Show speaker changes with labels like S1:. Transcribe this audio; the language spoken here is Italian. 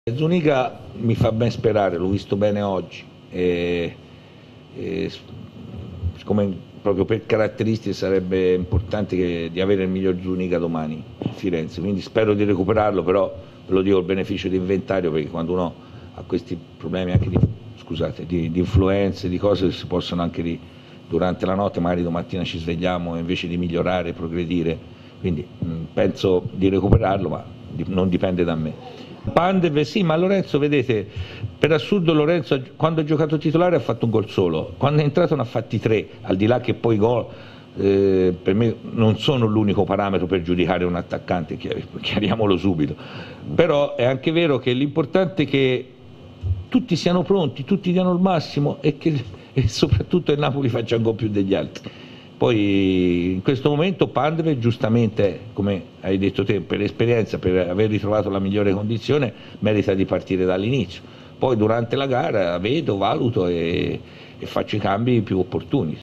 S1: Zuniga mi fa ben sperare, l'ho visto bene oggi, siccome proprio per caratteristiche sarebbe importante di avere il miglior Zuniga domani a Firenze, quindi spero di recuperarlo, però ve lo dico il beneficio di inventario, perché quando uno ha questi problemi anche di influenze, di cose che si possono anche durante la notte, magari domattina ci svegliamo e invece di migliorare, progredire, quindi penso di recuperarlo, ma non dipende da me. Pandev sì, ma Lorenzo, vedete, per assurdo Lorenzo quando ha giocato titolare ha fatto un gol solo, quando è entrato ne ha fatti tre, al di là che poi i gol per me non sono l'unico parametro per giudicare un attaccante, chiariamolo subito, però è anche vero che l'importante è che tutti siano pronti, tutti diano il massimo e soprattutto il Napoli faccia un gol più degli altri. Poi in questo momento Pandev giustamente, come hai detto te, per esperienza, per aver ritrovato la migliore condizione, merita di partire dall'inizio. Poi durante la gara vedo, valuto e faccio i cambi più opportuni.